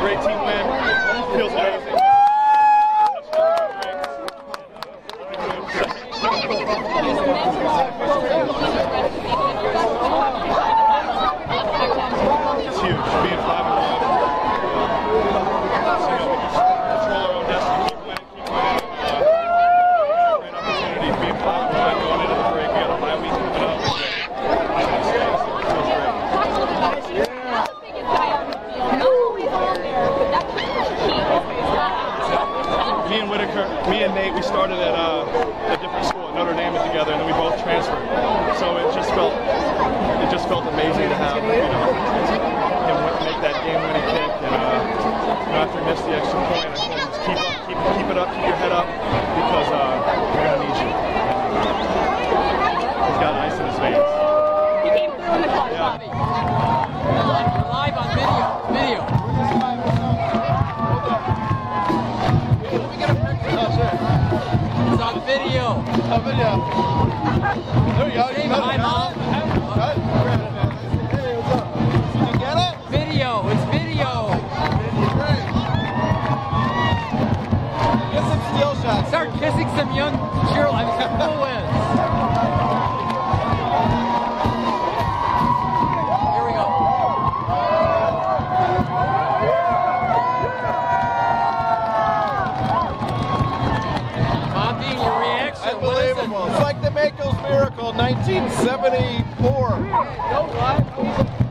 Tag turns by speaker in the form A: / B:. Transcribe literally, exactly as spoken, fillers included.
A: great team win. Feels amazing. It's huge. Being five and one. So, you know, we just control our own destiny. Keep winning, keep winning. Uh, great opportunity. Being five and one, going into the break. We got a bye week coming up. Me and Whitaker, me and Nate, we started at uh, a different school at Notre Dame together, and then we both transferred. So it just felt, it just felt amazing to have, you know, him make that game-winning kick. And uh, you know, after he missed the extra point, I told him just keep up, keep, keep it up, keep your head up, because uh, we're gonna need you. He's got ice in his veins.
B: He came through in the clutch,
A: yeah.
B: Bobby. You're live on video. Video. It's on video.
A: On video. There we go.
B: Say hi, Mom.
A: Hey, what's up? Did you get it?
B: Video. It's video.
A: Get some skill shots.
B: Start kissing some young cheerleaders. I mean, some cool wins. Here we go. Bobby, your reaction.
A: Unbelievable. It's like the Makel's Miracle, nineteen seventy-four.